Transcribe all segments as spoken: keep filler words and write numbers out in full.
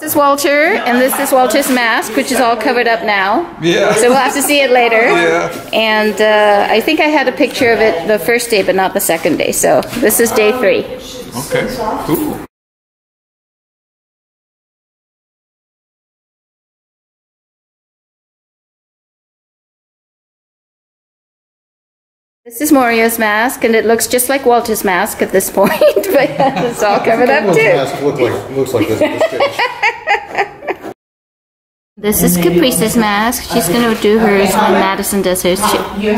This is Walter, and this is Walter's mask, which is all covered up now. Yeah. So we'll have to see it later. Yeah. And uh, I think I had a picture of it the first day, but not the second day. So this is day three. Okay, cool. This is Mario's mask, and it looks just like Walter's mask at this point, but it's all covered up too. Mask look like, looks like this at this stage. This is Caprice's mask. She's going to do hers when Madison does hers too.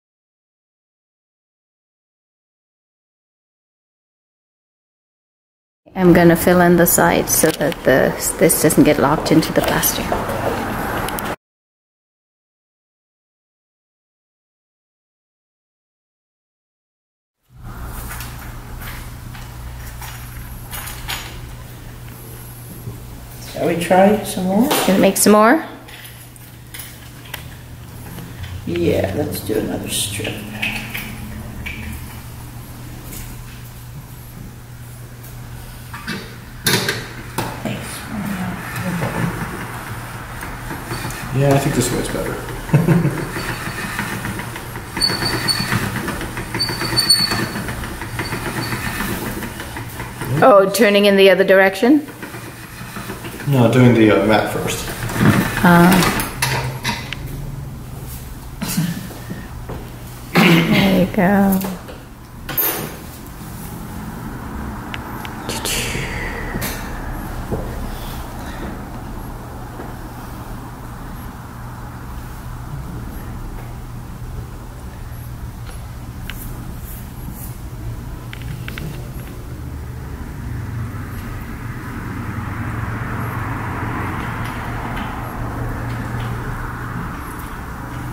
I'm going to fill in the sides so that the this doesn't get locked into the plaster. Shall we try some more? Gonna make some more? Yeah, let's do another strip. Yeah, I think this way's better. Oh, turning in the other direction? No, doing the uh, mat first. Uh, there you go.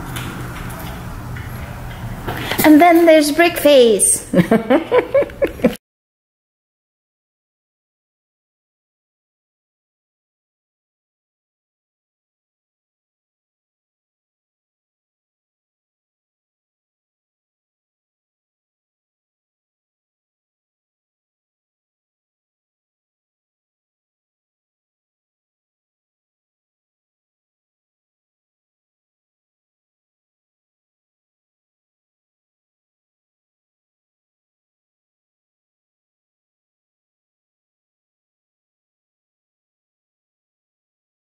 And then there's Brickface.